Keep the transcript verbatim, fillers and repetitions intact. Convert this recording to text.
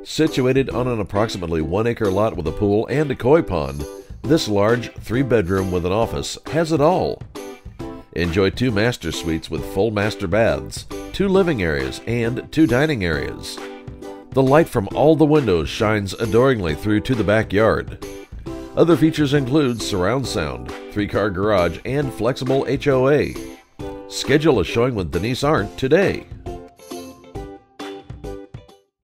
Situated on an approximately one acre lot with a pool and a koi pond, this large three-bedroom with an office has it all. Enjoy two master suites with full master baths, two living areas, and two dining areas. The light from all the windows shines adoringly through to the backyard. Other features include surround sound, three-car garage, and flexible H O A. Schedule a showing with Denise Arndt today.